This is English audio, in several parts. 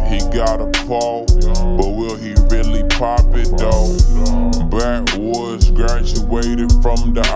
He got a pole, but will he really pop it though? Backwoods graduated from the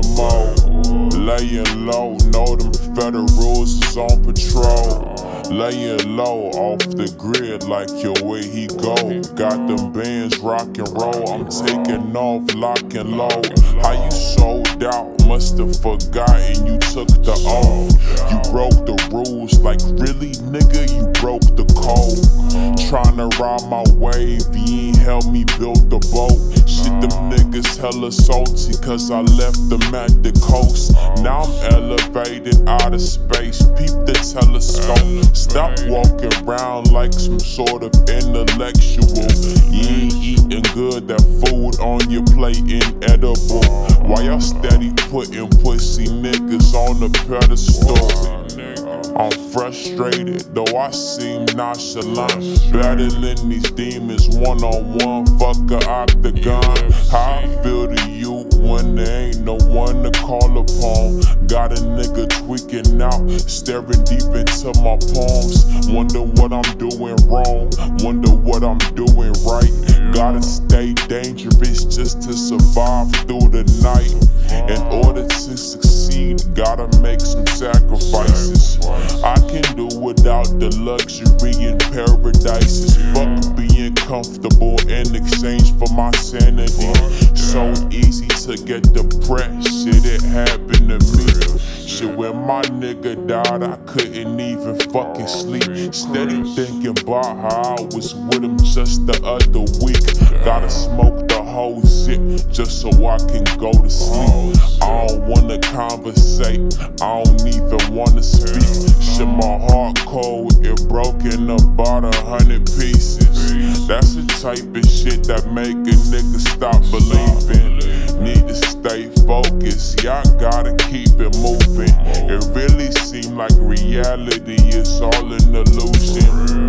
Optimo. Laying low, know them federals is on patrol. Laying low off the grid like your way he go. Got them bands rock and roll, I'm taking off lock and load. How you sold out, must've forgotten you took the oath. You broke the rules, like really nigga, you broke the code. Tryna ride my wave, you ain't help me build the boat. Shit, them niggas hella salty cause I left them at the coast. Now I'm elevated out of space, peep the telescope. Stop walking around like some sort of intellectual. You ain't eating good, that food on your plate inedible. Why y'all steady putting pussy niggas on the pedestal? I'm frustrated, though I seem nonchalant. Battling these demons one-on-one, fuck a octagon. How I feel to you when there ain't no one to call upon? Got a nigga tweaking out, staring deep into my palms. Wonder what I'm doing wrong, wonder what I'm doing right. Gotta stay dangerous just to survive through the night. In order to succeed, gotta make some sacrifices. I can do without the luxury in paradises. Fuck being comfortable in exchange for my sanity. So easy to get depressed, shit, it happened to me. Shit, when my nigga died, I couldn't even fucking sleep. Steady thinking about how I was with him just the other week. Gotta smoke the whole zip just so I can go to sleep. I don't wanna conversate, I don't even wanna speak. Shit, my heart cold, it broke in about 100 pieces. That's the type of shit that make a nigga stop believing. Need to stay focused, y'all gotta keep it moving. It really seems like reality is all an illusion.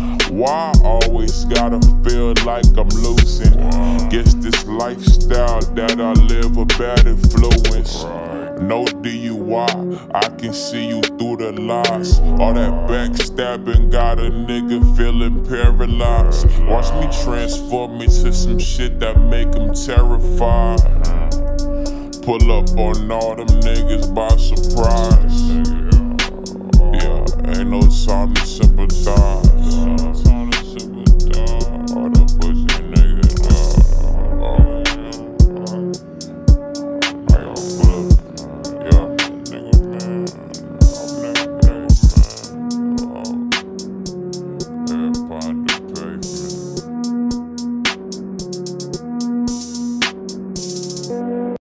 Why I always gotta feel like I'm losing? Guess this lifestyle that I live a bad influence. No DUI, I can see you through the lies. All that backstabbing got a nigga feeling paralyzed. Watch me transform into some shit that make him terrified. Pull up on all them niggas by surprise. Yeah, ain't no time to sympathize.